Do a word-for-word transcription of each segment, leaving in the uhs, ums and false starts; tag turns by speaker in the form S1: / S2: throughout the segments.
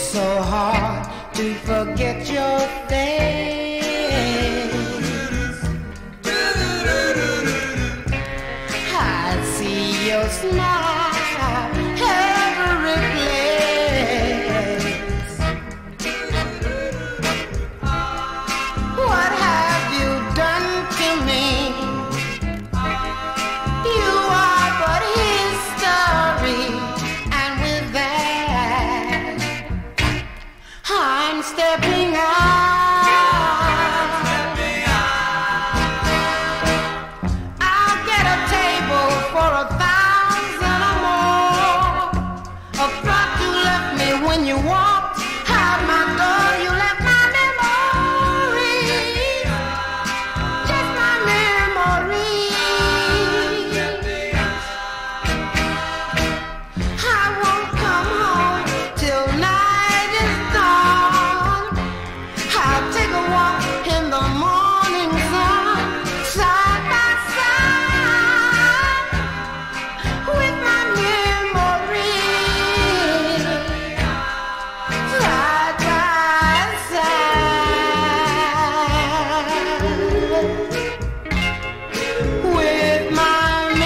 S1: so hard to forget your face. I see your smile every place. What have you done to me? You are but history, and with that I'm stepping out. I'll get a table for a thousand or more. A front you left me when you walked out my door. You left my memory, just my memory. I won't come home till night is gone. I'll take a walk in the morning sun, side by side with my memory, side by side with my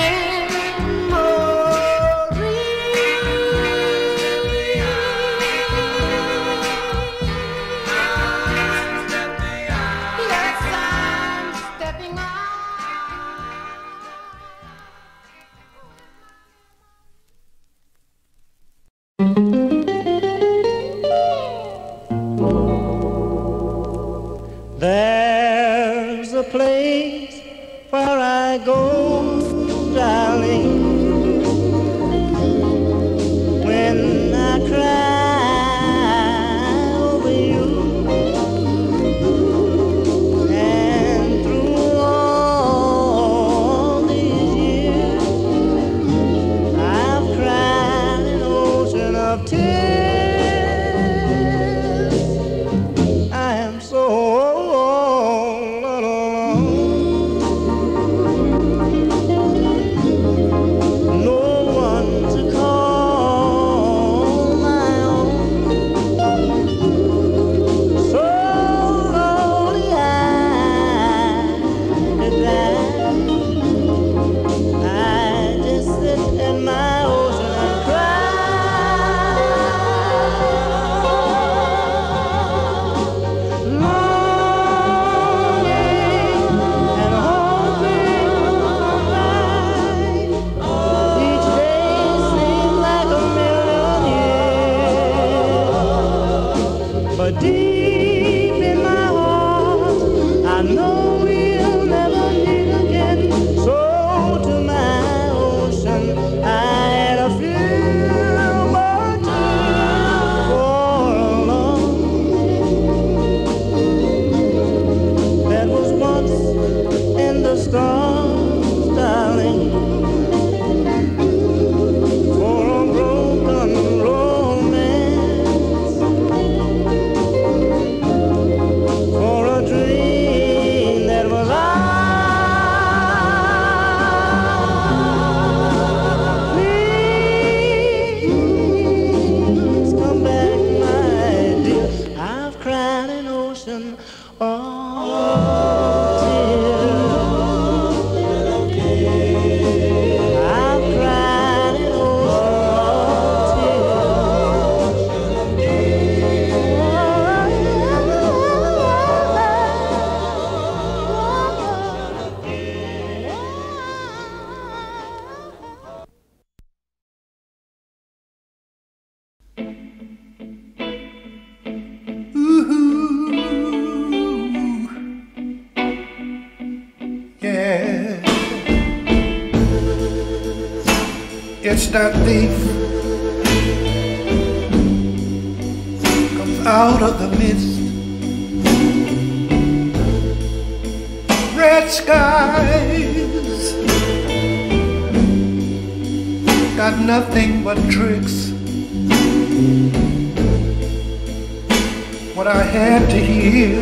S1: memory. Yes, I'm stepping out.
S2: There's a place where I go, darling, when I cry over you. And through all these years, I've cried an ocean of tears. I am so all alone. No one to call my own. So lonely I could die. I just sit in my ocean and cry. Longing and hoping right. Each day seems like a million years. But deep in my heart, I know we'll never meet again. So to my ocean, I had a few more tears for love that was once in the stars, darling, for a broken romance, for a dream that was ours. Please come back, my dear. I've cried an ocean of tears. I've cried an
S3: Yeah, it's that thief comes out of the mist. Red skies got nothing but tricks. What I had to hear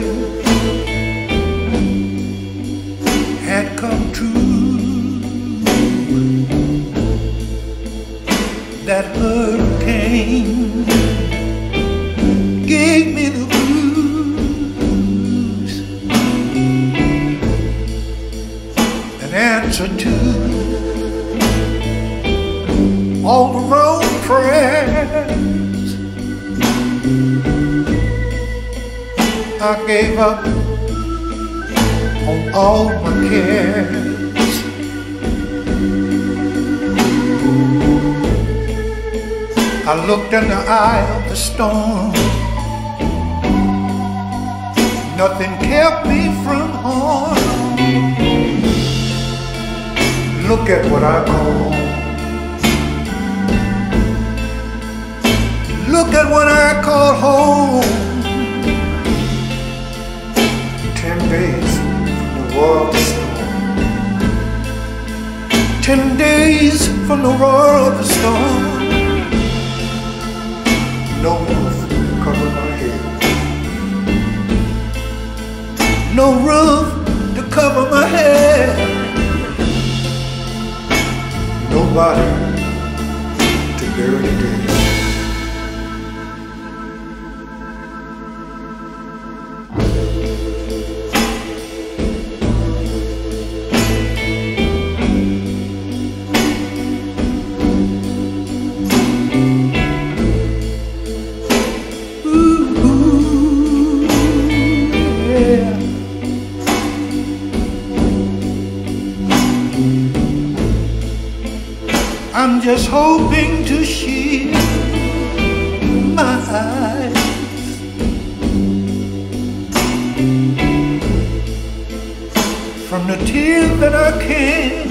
S3: had come true. That hurricane I gave up on all my cares. I looked in the eye of the storm. Nothing kept me from harm. Look at what I call home. Look at what I call home. Ten days from the roar of the storm. Ten days from the roar of the storm. No roof to cover my head. No roof to cover my head. Nobody to bury the dead. I'm just hoping to shield my eyes from the tears that I can't,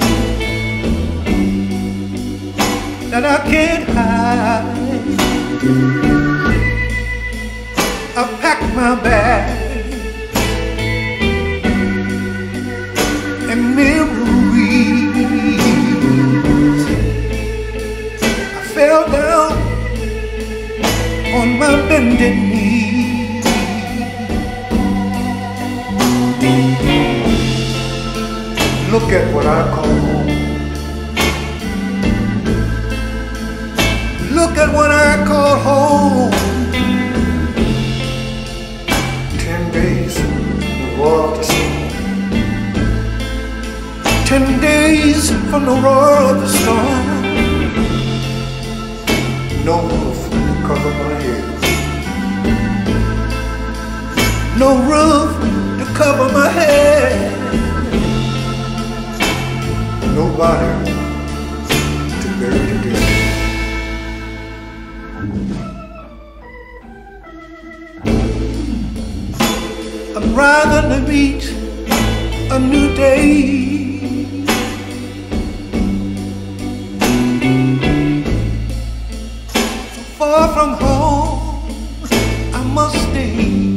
S3: that I can't hide. I packed my bag and memories. I fell down on my bended knee. Look at what I call home. Look at what I call home. Ten days in the roar of the storm. Ten days from the roar of the storm. No roof to cover my head. No roof to cover my head. Nobody to bury the dead. I'm rather to meet a new day. So far from home, I must stay.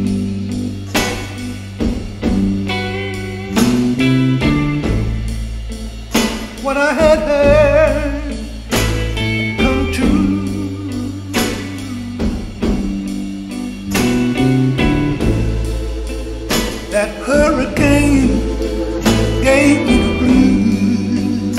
S3: What I had heard come true. That hurricane gave me the blues.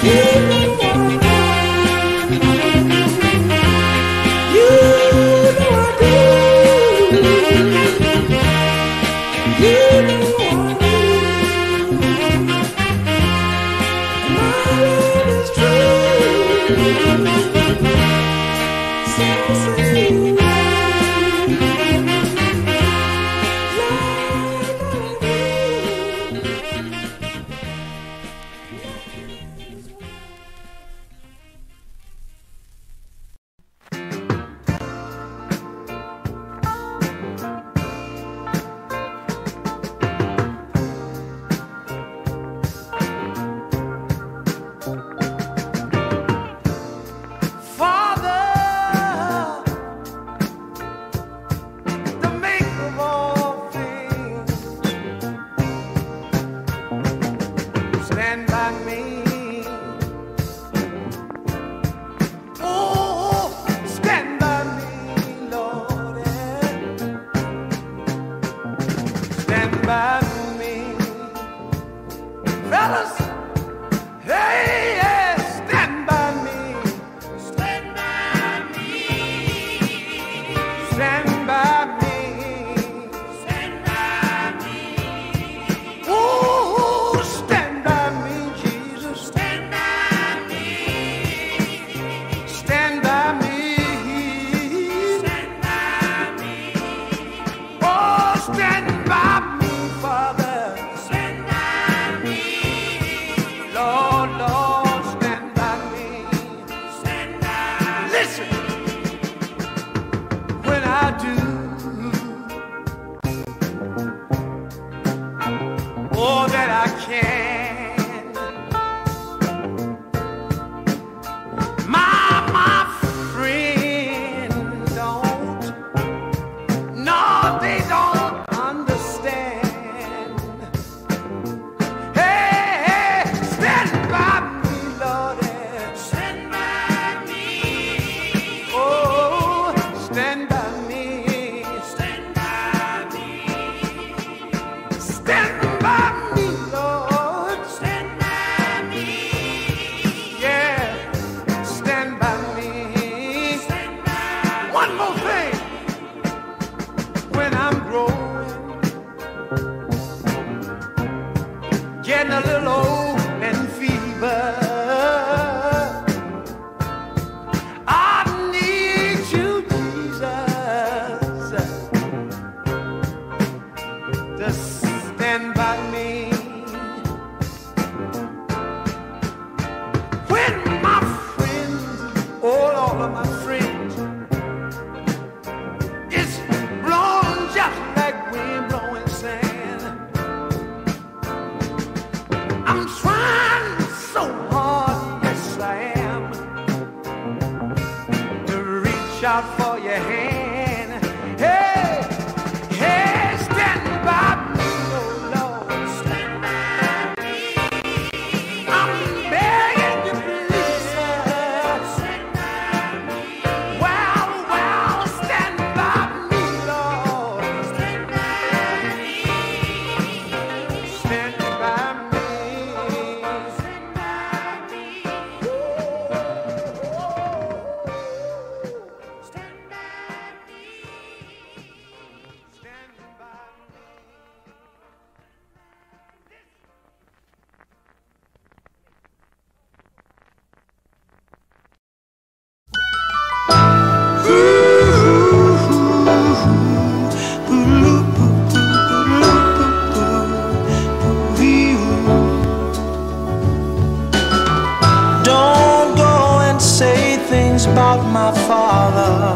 S4: About my father,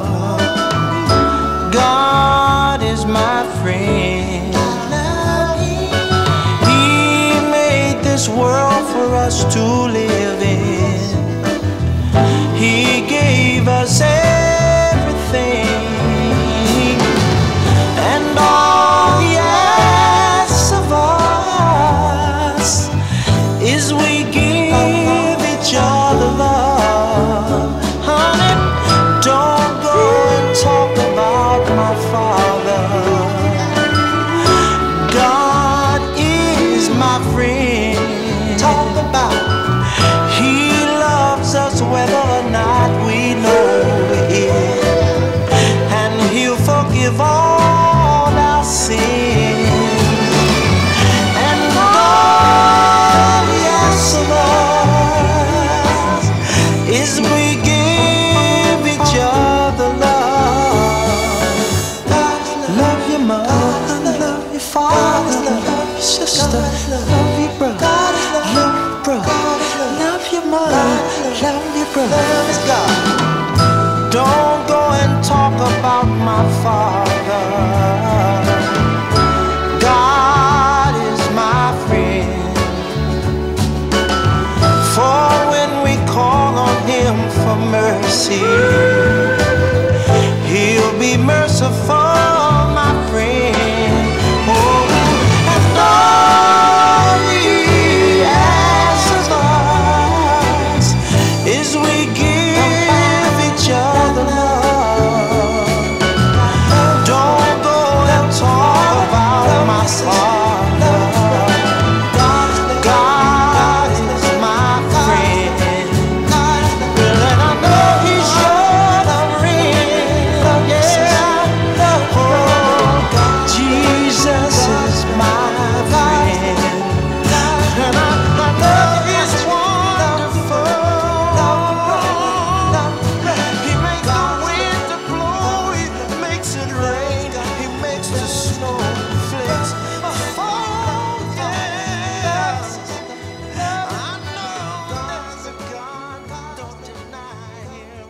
S4: God is my friend. He made this world for us to live in. He gave us everything, and all he asks of us is we give each other love. Don't go and talk about my father. God is my friend. Talk about. He brother, love your brother, love your mother, love your brother. Love is God. Don't go and talk about my father. God is my friend. For when we call on Him for mercy, He'll be merciful, my friend. Oh, and all He asks of us is we give each other love. Don't go and talk about my father. God is my friend. And I know He's your friend. Yeah. Oh, Jesus is my friend. And I, I know He's wonderful. He makes the wind to blow. He makes it rain. He makes the snow flakes fall. Yes. I know there's a God. Don't deny Him.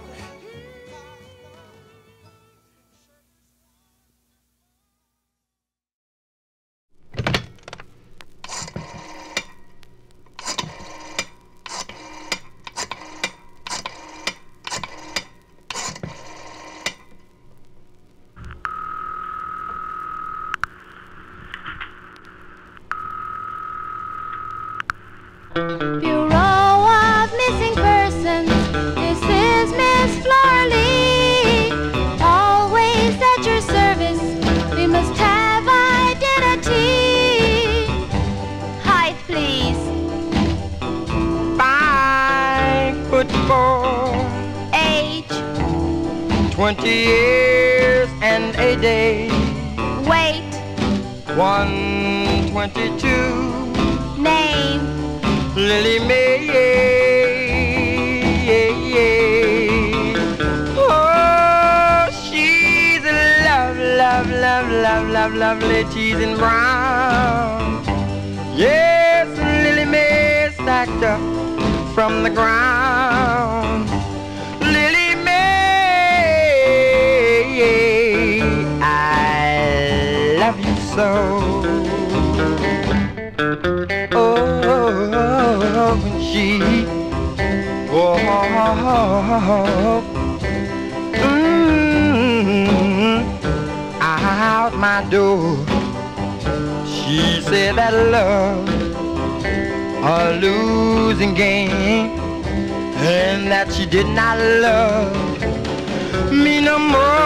S5: Bureau of Missing Persons, this is Miss Flora Lee. Always at your service, we must have identity. Height, please.
S6: Five foot four,
S5: Age,
S6: twenty years and a day,
S5: weight,
S6: one twenty-two.
S5: name,
S6: Lily Mae. Oh, she's a love, love, love, love, love, lovely cheese and brown. Yes, Lily Mae stacked up from the ground. Lily Mae, I love you so. Oh, when she walked mm, out my door, she said that love a losing game, and that she did not love me no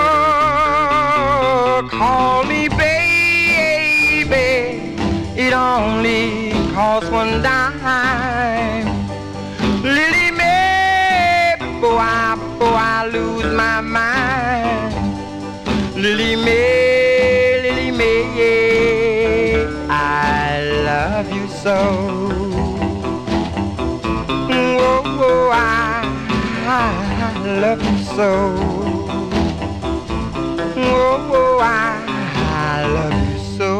S6: more. Call me baby, it only costs one dime. Lily Mae, before I, before I lose my mind. Lily Mae, Lily Mae, I love you so. Oh, oh, I, I love you so. Oh, oh, I, I love you so.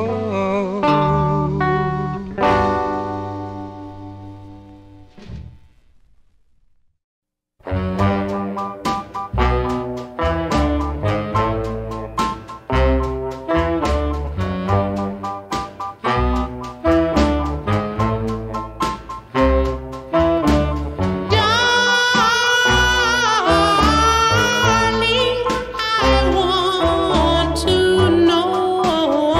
S1: Darling, I want to know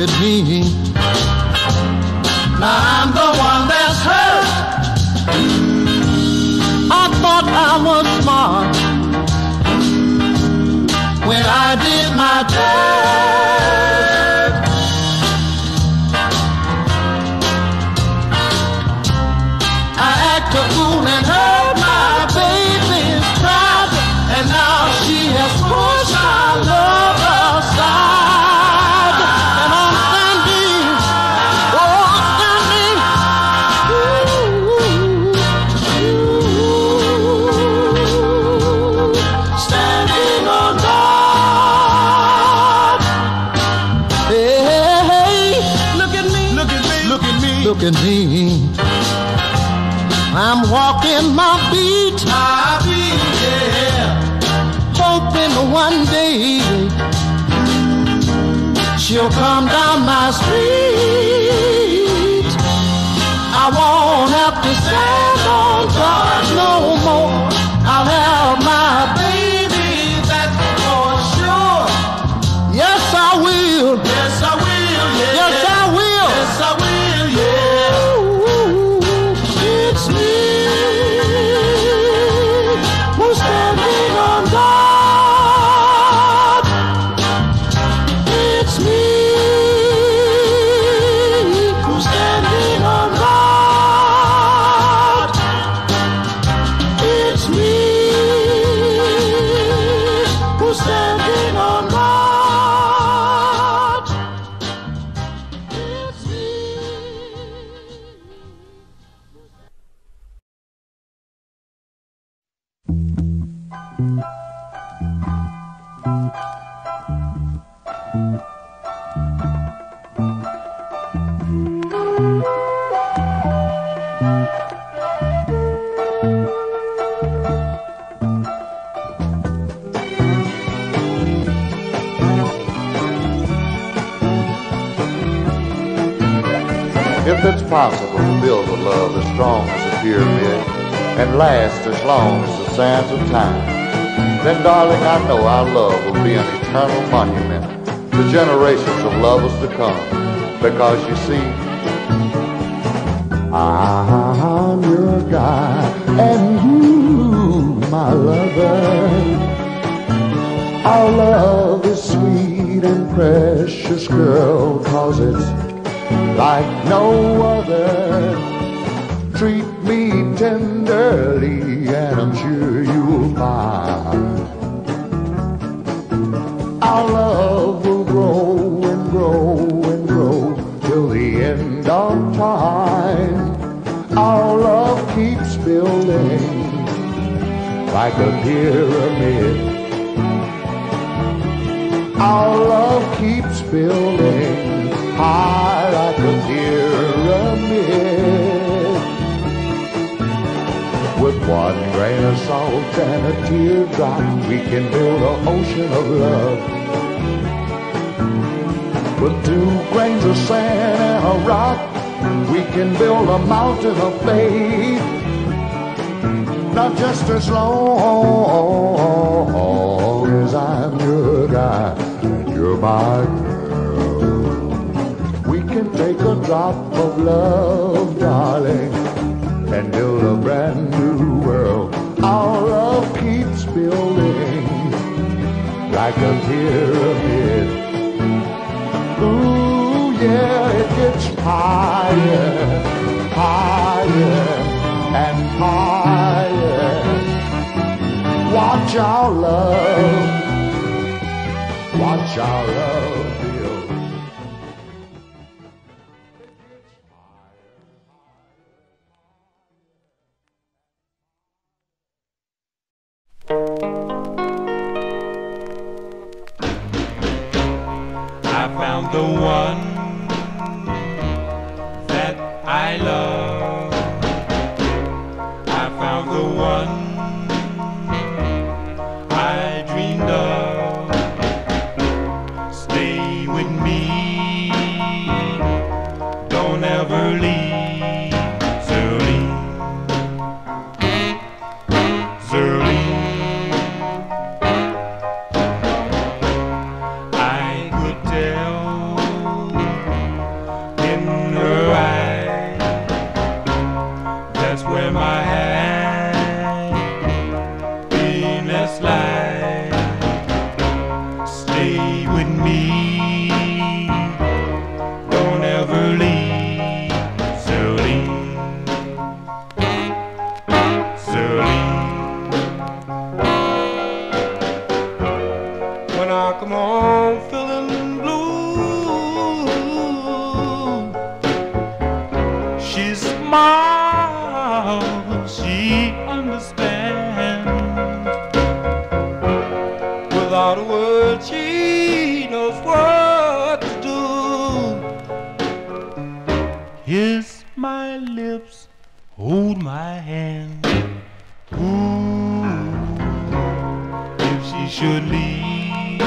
S7: at me. Now I'm the one that's hurt. I thought I was smart when I did my dirt. I act a fool and hurt my baby's pride, and now she has pushed my love aside. And I'm standing, oh, standing, ooh, standing on God. Hey, hey, hey, look at me, look at me, look at me, look at me. I'm walking my beat, my beat, yeah. Hoping one day she'll come down my street. I won't have to stand on guard no more. I'll have my baby, that's for sure. Yes, I will. Yes, I will. Yeah. Yes, I will. Yes, I will. Yeah. Ooh, it's me who's standing on God. It's me who's standing on God. It's me who's standing on God. It's me.
S8: If it's possible to build a love as strong as a pyramid and last as long as the sands of time, then darling, I know our love will be an eternal monument to generations of lovers to come. Because you see, I'm your guy and you my lover. Our love is sweet and precious, girl, 'cause it's like no other. Treat me tenderly and I'm sure you'll find our love will grow and grow and grow till the end of time. Our love keeps building like a pyramid. Our love keeps building high like a pyramid. With one grain of salt and a teardrop, we can build an ocean of love. With two grains of sand and a rock, we can build a mountain of faith. Not just as long as I'm your guy and you're my girl. We can take a drop of love, darling, and build a brand new world. Our love keeps building like a pyramid. Ooh, yeah, it gets higher, higher, and higher. Watch our love, watch our love build.
S9: I found the one that I love. I found the one I dreamed of. Stay mouth, she understands. Without a word, she knows what to do. Kiss my lips, hold my hand. Ooh, if she should leave,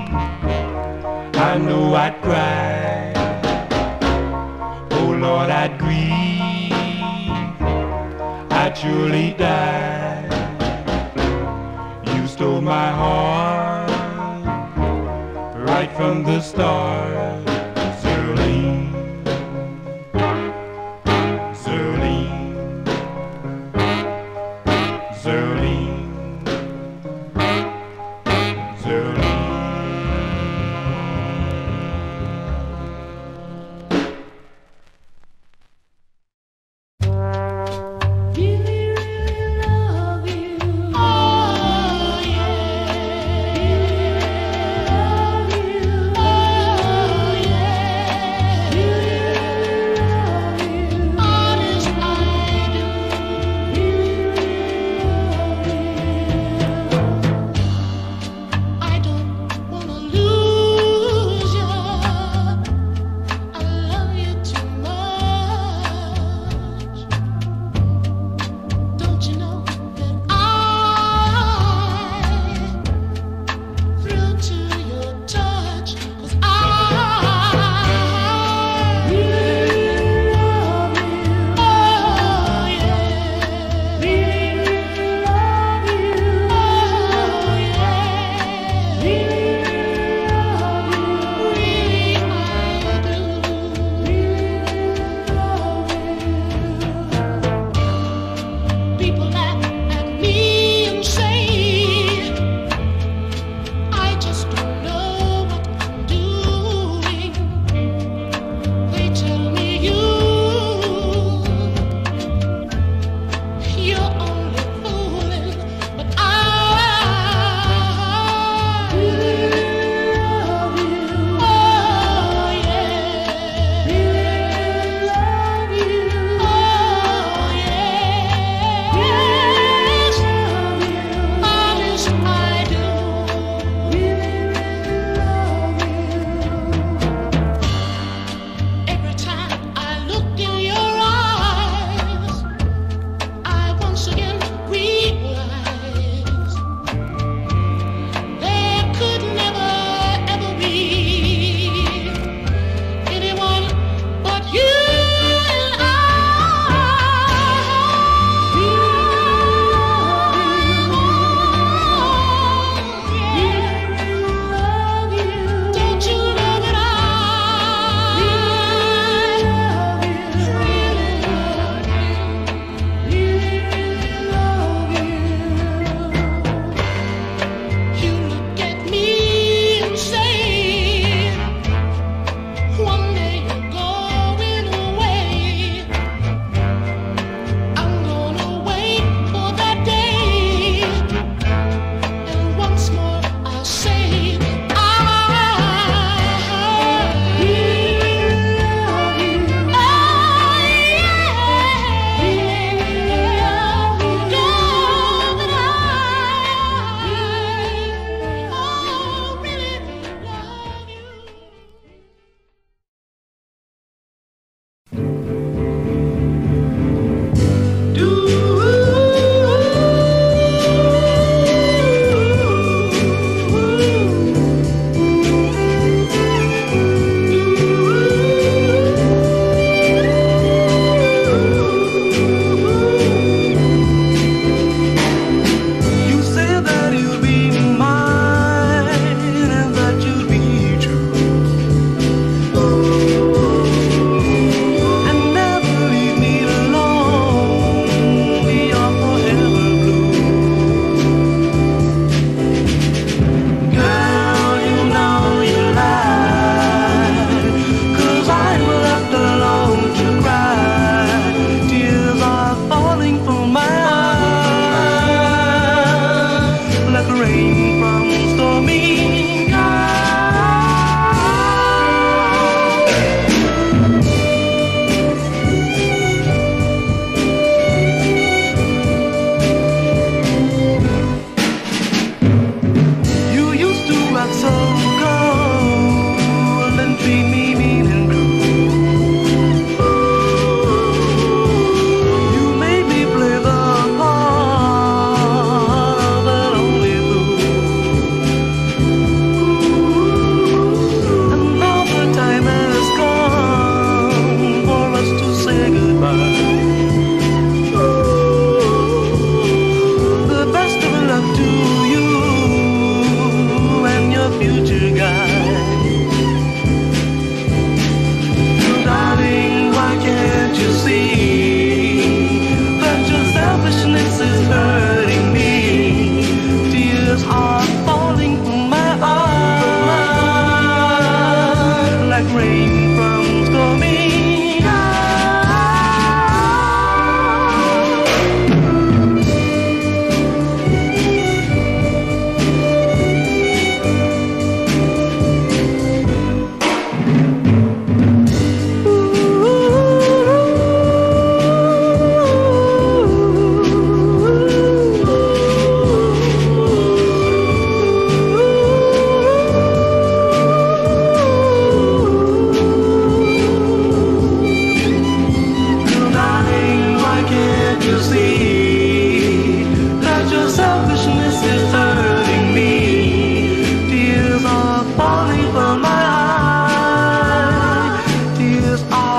S9: I know I'd cry. Oh Lord, I'd grieve, I'd surely die. You stole my heart right from the start. Zerline, Zerline, Zerline, Zerline.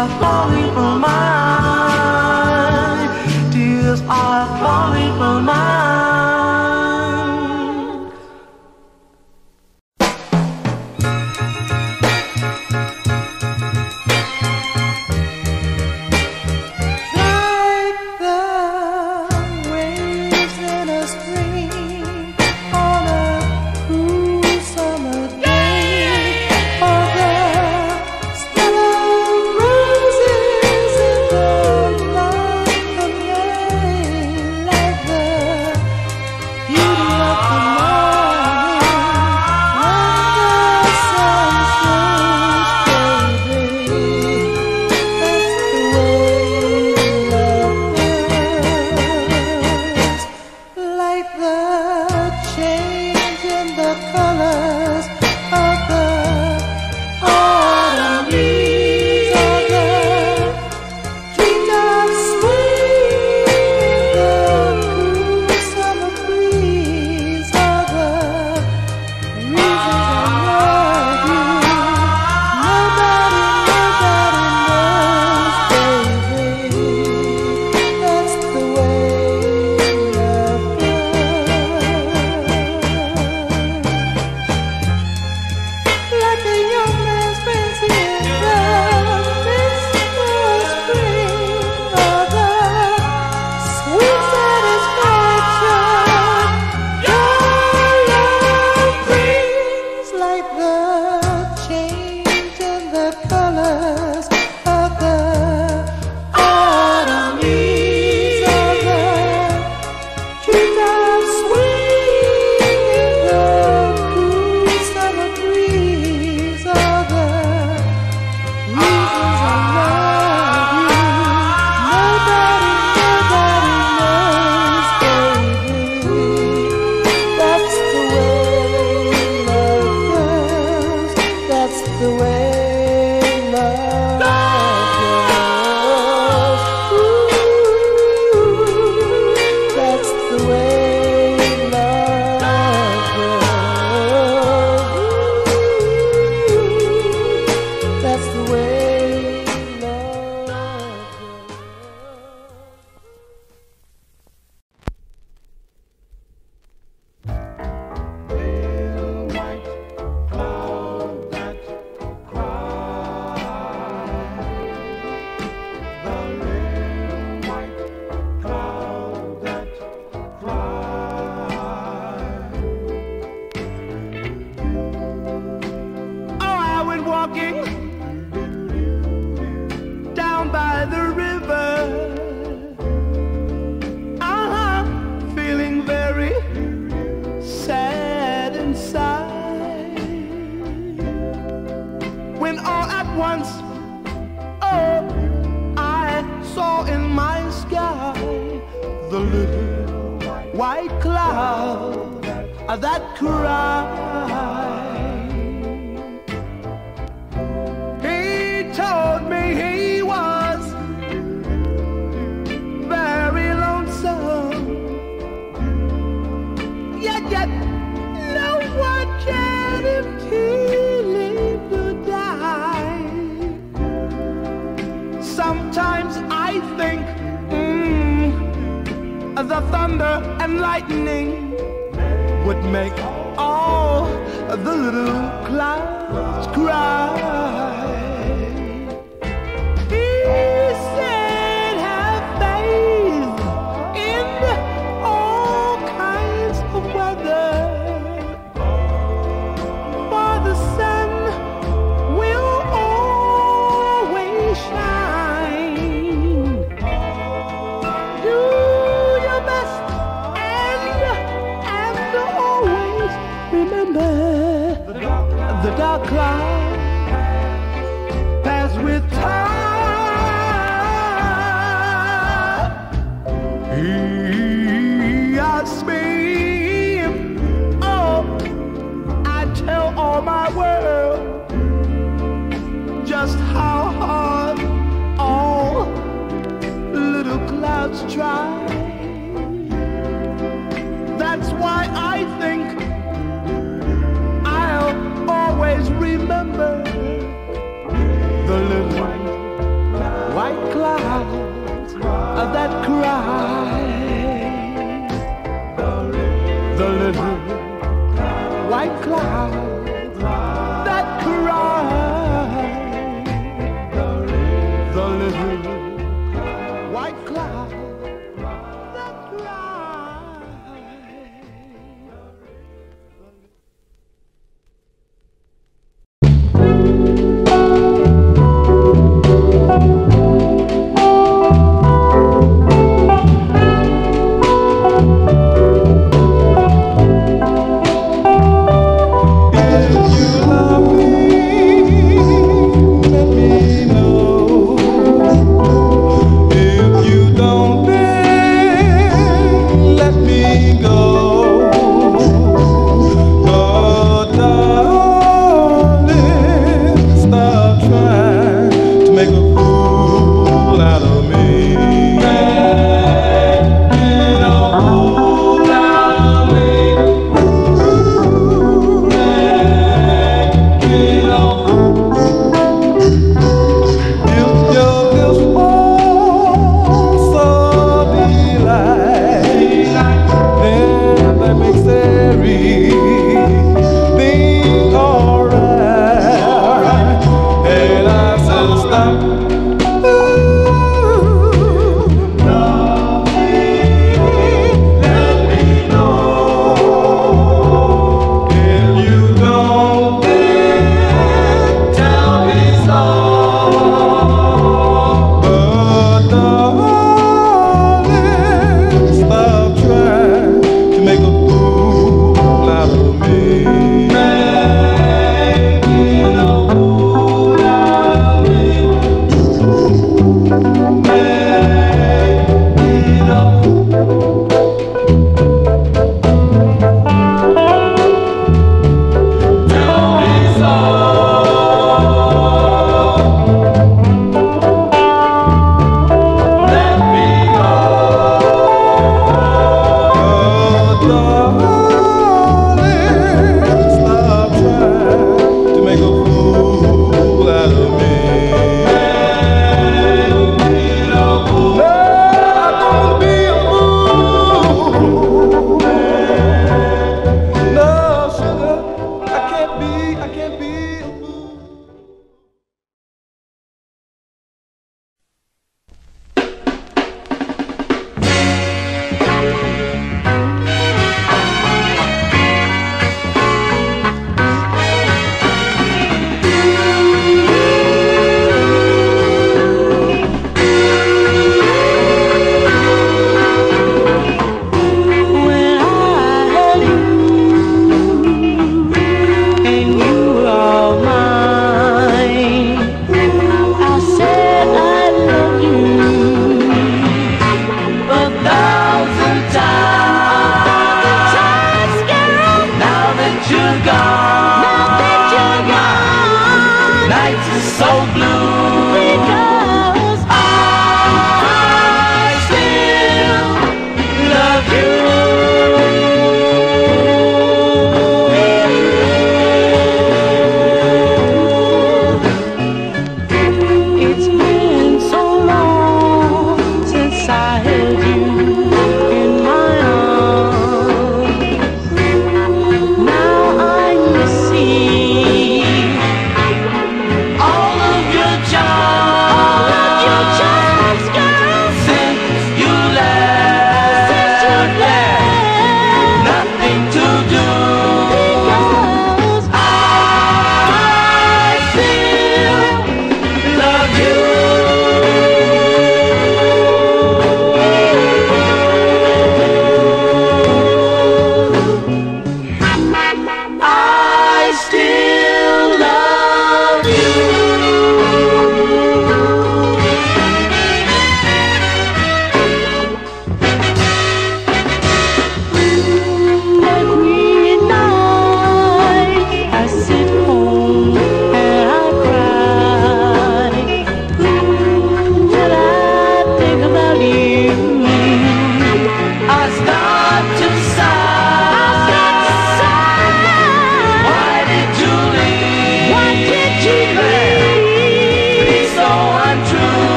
S3: are falling from my eyes. Tears are falling from my eyes.
S2: white cloud that cry.
S10: Let me know.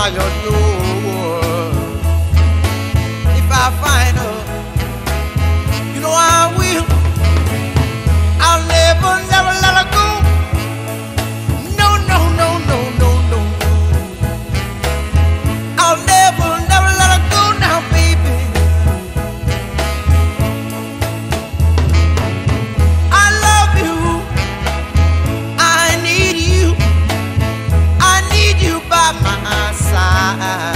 S4: I don't know if I find her. You know I will. I'll never, never let her go. No, no, no, no, no, no. I'll never, never let her go now, baby. I love you. I need you. I need you by my side.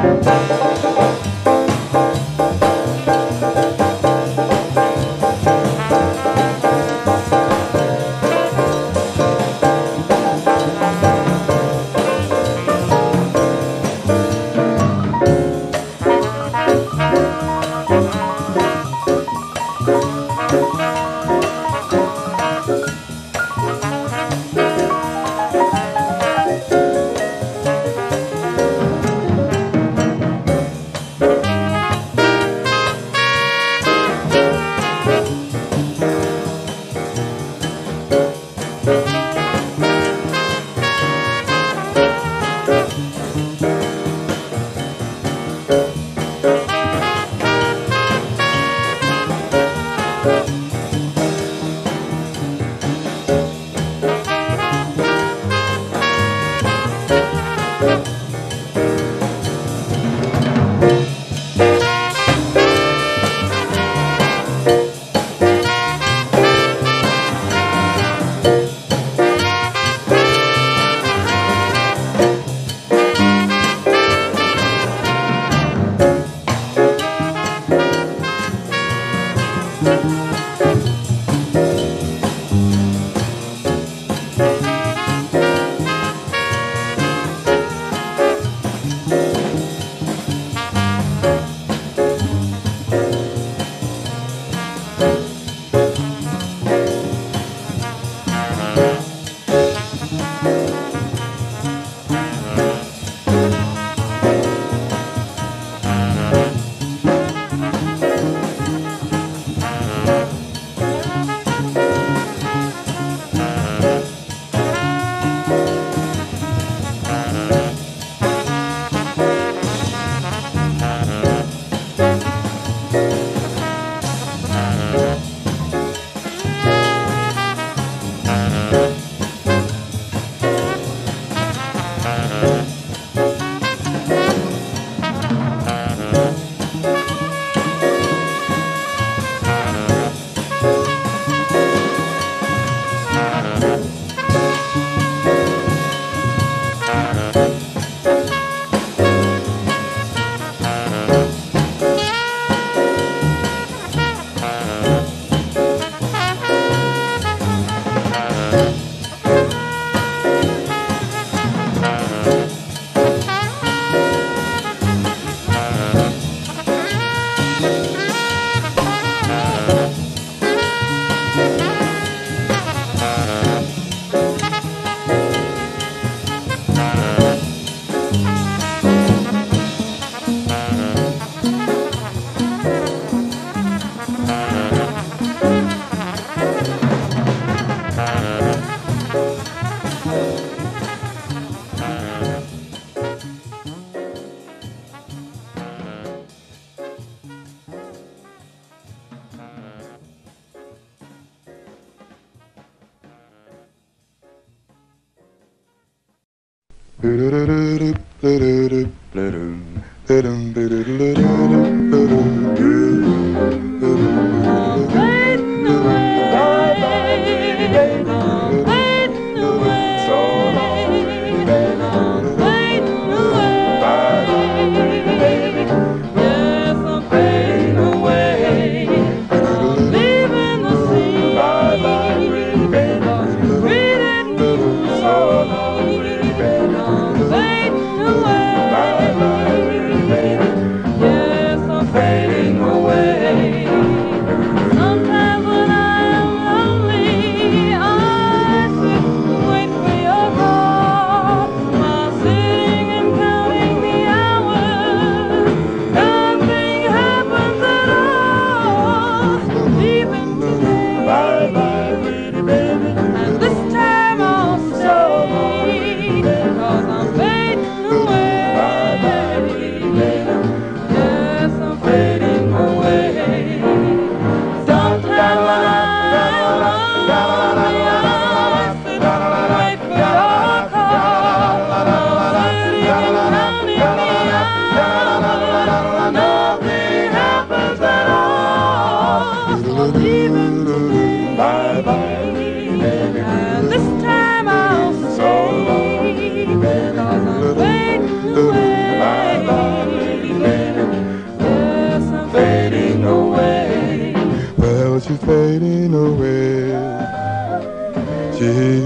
S10: Yes, I'm fading away.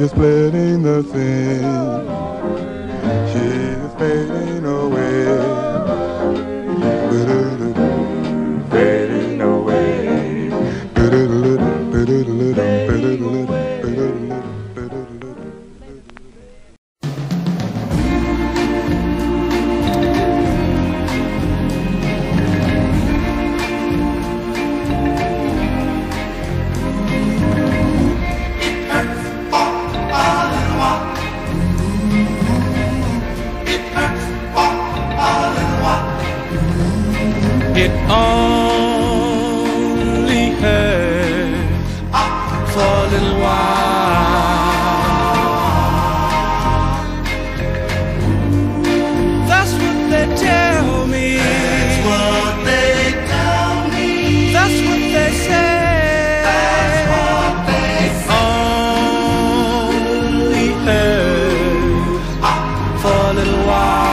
S10: is splitting the scene. She is fading away. Fading away.
S9: It only hurts for a little while. That's what they tell me. That's what they tell me. That's what they say. That's what they say. It only hurts for a little while.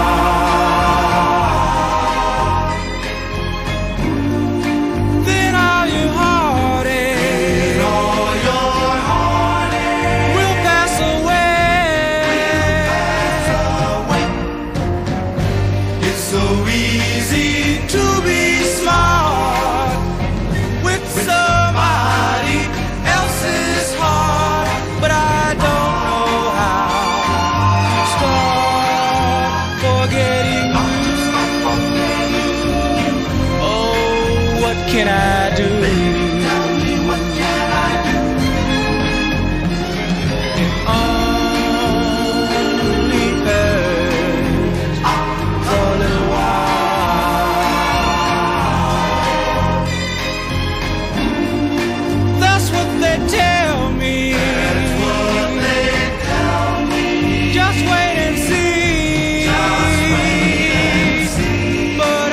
S9: Can I do? Tell me what can I do? It only hurts for a little while. That's what they tell me. That's what they tell me. Just wait and see. Just wait and see. But I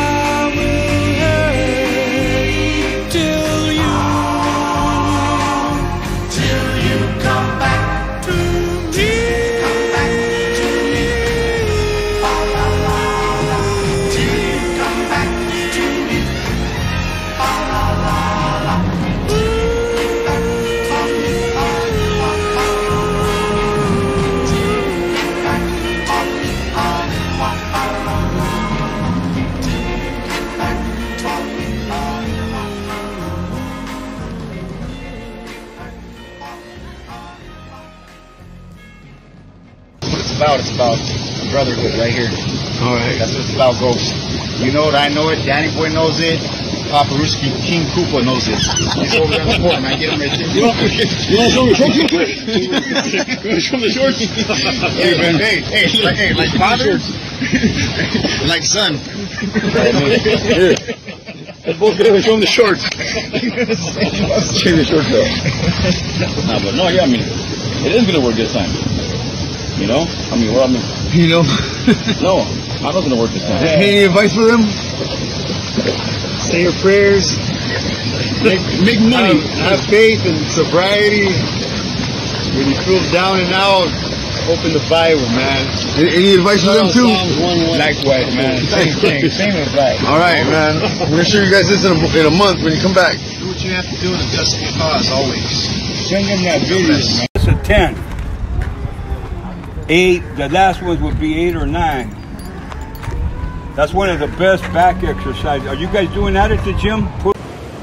S11: about. It's about brotherhood right here. All right. That's what it's about, Ghost. You know it, I know it, Danny Boy knows it, Papa Ruski, King Koopa knows it. He's over there on the court, man. Get him right there. You want to show me shorts real quick? You want to show me shorts? Hey, man, hey, hey, like, hey, like father, like son. Here. Let's both get over and show him the shorts. Change the shorts though. Nah, but no, yeah, I mean, it is going to work this time. You know? I mean, what I mean. You know? No, I'm not going to work this time. Any advice for them? Say your prayers. Make, make money. Have, have faith and sobriety. When you feel down and out, open the Bible, man. Any, any advice for them too? Likewise, man. Same thing. Same advice. All right, man. We're going to show you guys this in a, in a month when you come back. Do what you have to do to justify your cause, always. Send them that video, man.
S12: It's a ten. Eight, the last ones would be eight or nine. That's one of the best back exercises. Are you guys doing that at the gym? Put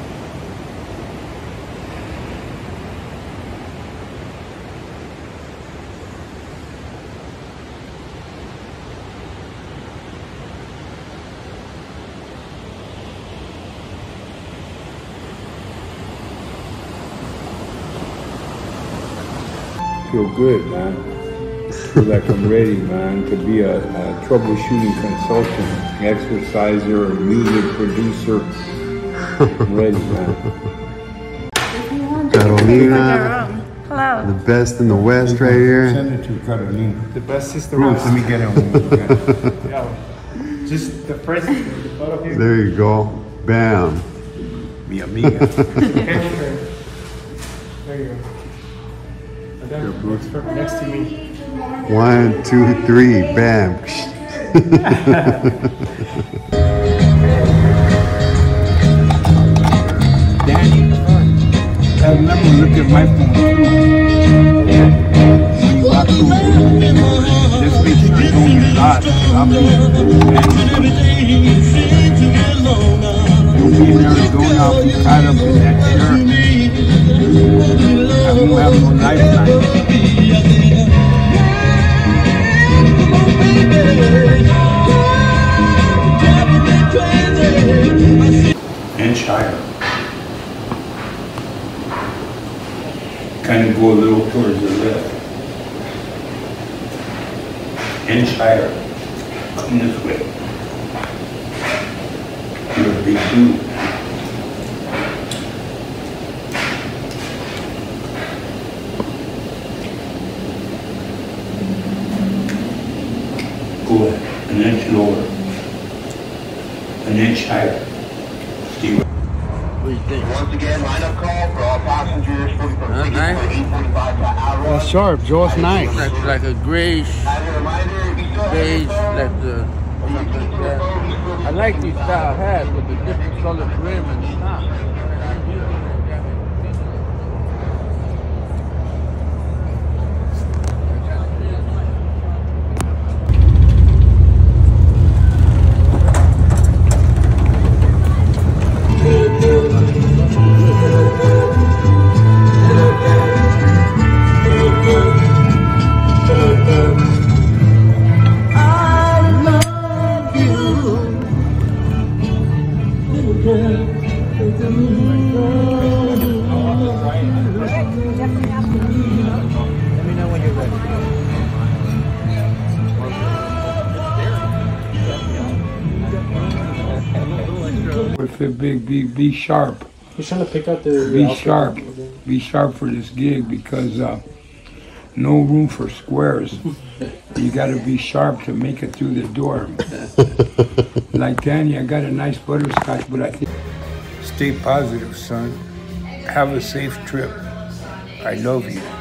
S12: feel good, man. Feel like I'm ready, man, to be a, a troubleshooting consultant, exerciser, music producer. I'm ready, man.
S13: Carolina, hello. The best in the West right here.
S12: Send it to Carolina.
S14: The best sister.
S12: Bruce, let me get it.
S14: Yeah, just the first photo here.
S13: There you go. Bam.
S12: Mi amiga.
S14: There you go. And then next, next to me.
S13: One, two, three, bam.
S12: Danny, I remember look at my phone too. Yeah. This makes your tone a lot, lot more. You'll be in Arizona, I'll be caught up in that shirt. I won't have no lifeline. Inch higher. Kind of go a little towards the left. Inch higher. Come this way. You're a big dude. Go an inch lower. An inch higher. Steve.
S15: What do you think? Once again, lineup call for all passengers from
S16: uh, nice.
S15: eight forty-five to Arrow.
S16: Well, sharp, Joe's nice. Like, like a grayish, beige, like the, I like these style hats with the different colored rim and top.
S12: Big, be, be sharp.
S14: He's trying to pick up the...
S12: Be
S14: the
S12: sharp. Be sharp for this gig because uh, no room for squares. You got to be sharp to make it through the door. Like Danny, I got a nice butterscotch, but I think... Stay positive, son. Have a safe trip. I love you.